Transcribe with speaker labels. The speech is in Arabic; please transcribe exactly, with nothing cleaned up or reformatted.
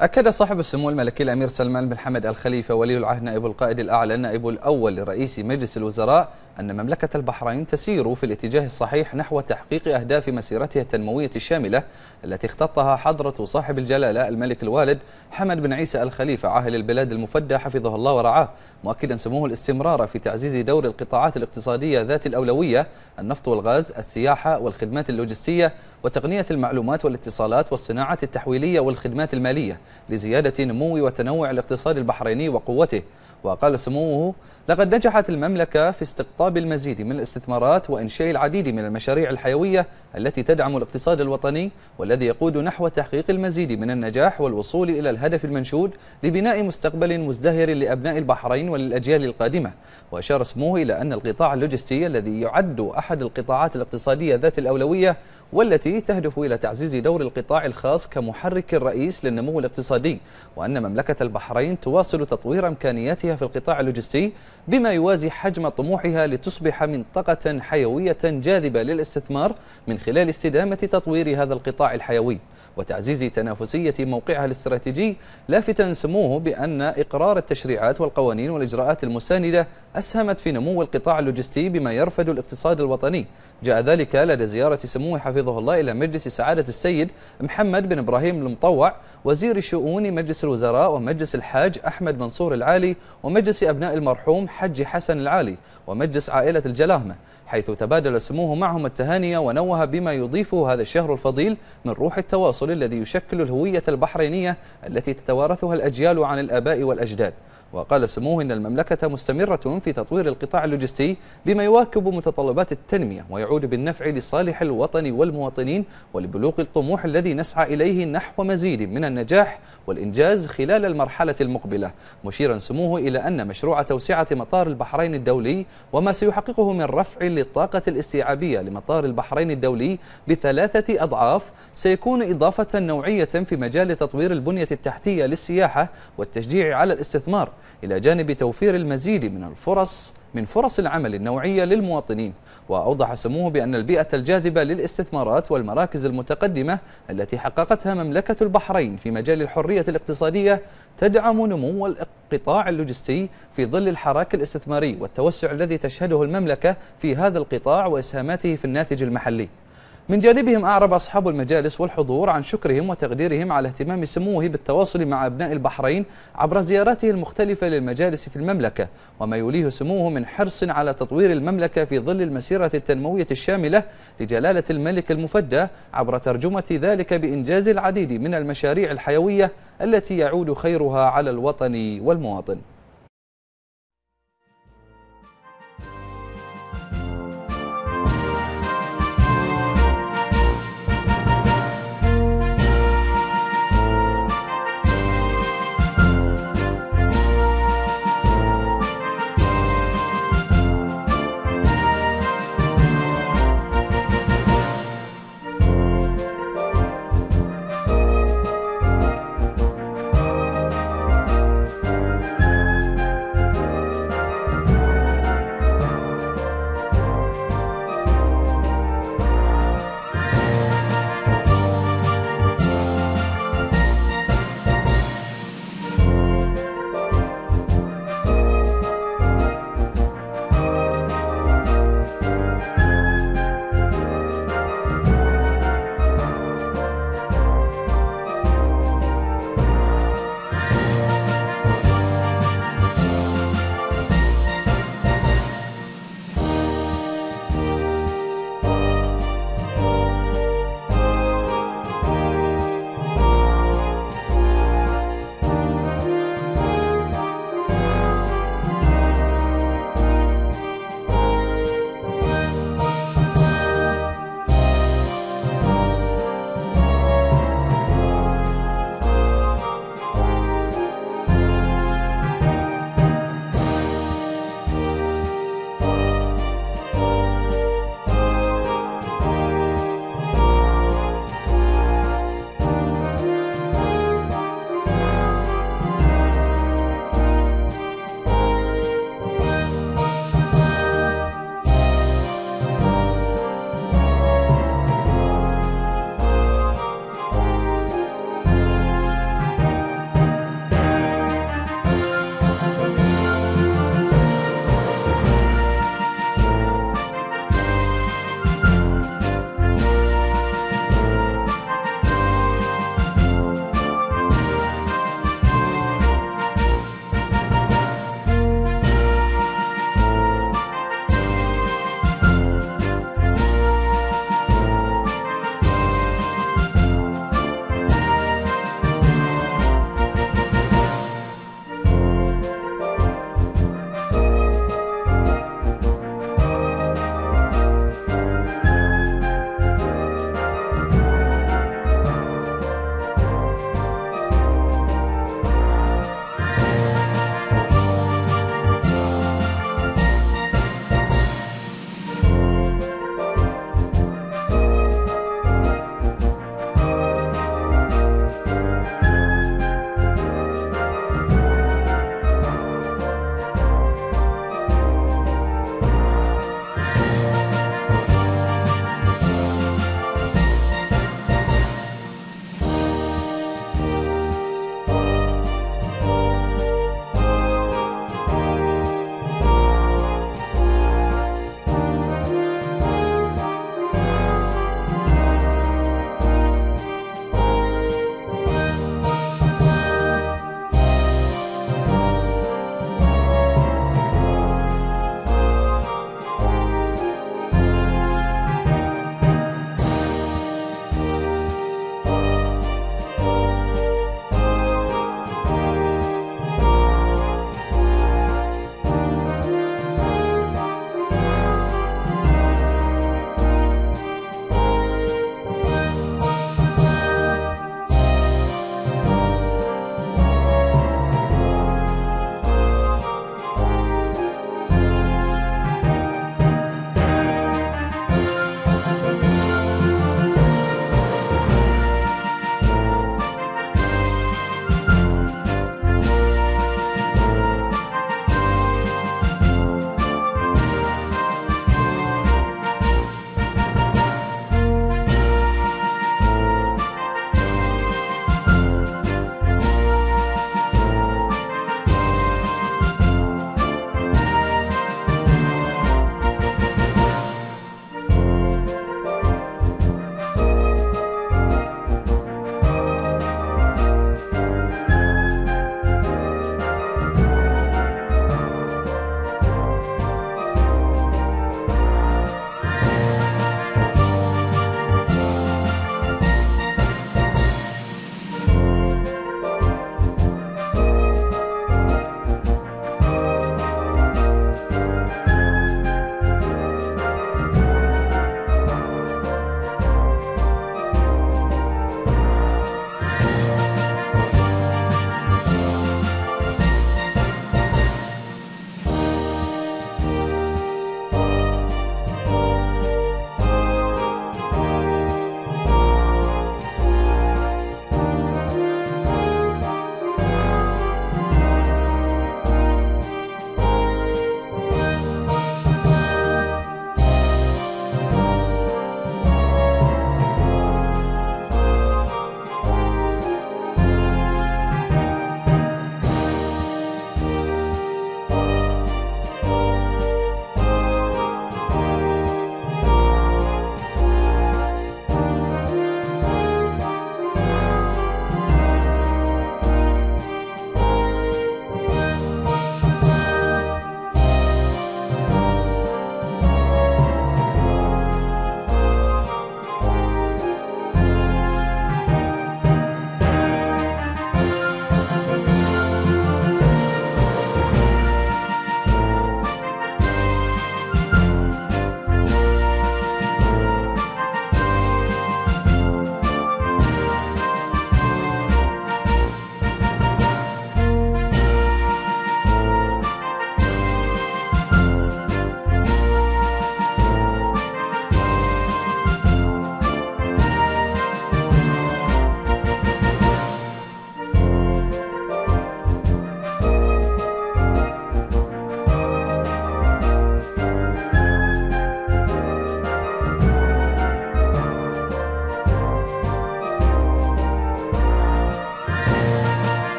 Speaker 1: أكد صاحب السمو الملكي الأمير سلمان بن حمد الخليفة ولي العهد نائب القائد الأعلى النائب الأول لرئيس مجلس الوزراء أن مملكة البحرين تسير في الاتجاه الصحيح نحو تحقيق أهداف مسيرتها التنموية الشاملة التي اختطها حضرة صاحب الجلالة الملك الوالد حمد بن عيسى الخليفة عاهل البلاد المفدى حفظه الله ورعاه، مؤكدا سموه الاستمرار في تعزيز دور القطاعات الاقتصادية ذات الأولوية: النفط والغاز، السياحة والخدمات اللوجستية، وتقنية المعلومات والاتصالات، والصناعة التحويلية والخدمات المالية، لزيادة نمو وتنوع الاقتصاد البحريني وقوته. وقال سموه: لقد نجحت المملكة في استقطاب المزيد من الاستثمارات وإنشاء العديد من المشاريع الحيوية التي تدعم الاقتصاد الوطني، والذي يقود نحو تحقيق المزيد من النجاح والوصول إلى الهدف المنشود لبناء مستقبل مزدهر لأبناء البحرين وللأجيال القادمة. وأشار سموه إلى أن القطاع اللوجستي الذي يعد أحد القطاعات الاقتصادية ذات الأولوية والتي تهدف إلى تعزيز دور القطاع الخاص كمحرك رئيس للنمو الاقتصادي، وأن مملكة البحرين تواصل تطوير إمكانياتها في القطاع اللوجستي بما يوازي حجم طموحها لتصبح منطقة حيوية جاذبة للاستثمار من خلال استدامة تطوير هذا القطاع الحيوي وتعزيز تنافسية موقعها الاستراتيجي، لافتاً سموه بأن إقرار التشريعات والقوانين والإجراءات المساندة أسهمت في نمو القطاع اللوجستي بما يرفد الاقتصاد الوطني. جاء ذلك لدى زيارة سموه حفظه الله إلى مجلس سعادة السيد محمد بن إبراهيم المطوع وزير شؤون مجلس الوزراء ومجلس الحاج أحمد منصور العالي ومجلس أبناء المرحوم حج حسن العالي ومجلس عائلة الجلاهمة، حيث تبادل سموه معهم التهاني ونوه بما يضيفه هذا الشهر الفضيل من روح التواصل الذي يشكل الهوية البحرينية التي تتوارثها الأجيال عن الآباء والأجداد. وقال سموه إن المملكة مستمرة في تطوير القطاع اللوجستي بما يواكب متطلبات التنمية ويعود بالنفع لصالح الوطن والمواطنين ولبلوغ الطموح الذي نسعى إليه نحو مزيد من النجاح والإنجاز خلال المرحلة المقبلة، مشيرا سموه إلى أن مشروع توسعة مطار البحرين الدولي وما سيحققه من رفع للطاقة الاستيعابية لمطار البحرين الدولي بثلاثة أضعاف سيكون إضافة نوعية في مجال تطوير البنية التحتية للسياحة والتشجيع على الاستثمار، إلى جانب توفير المزيد من الفرص من فرص العمل النوعية للمواطنين. وأوضح سموه بأن البيئة الجاذبة للاستثمارات والمراكز المتقدمة التي حققتها مملكة البحرين في مجال الحرية الاقتصادية تدعم نمو القطاع اللوجستي في ظل الحراك الاستثماري والتوسع الذي تشهده المملكة في هذا القطاع وإسهاماته في الناتج المحلي. من جانبهم أعرب أصحاب المجالس والحضور عن شكرهم وتقديرهم على اهتمام سموه بالتواصل مع أبناء البحرين عبر زياراته المختلفة للمجالس في المملكة، وما يوليه سموه من حرص على تطوير المملكة في ظل المسيرة التنموية الشاملة لجلالة الملك المفدى، عبر ترجمة ذلك بإنجاز العديد من المشاريع الحيوية التي يعود خيرها على الوطن والمواطن.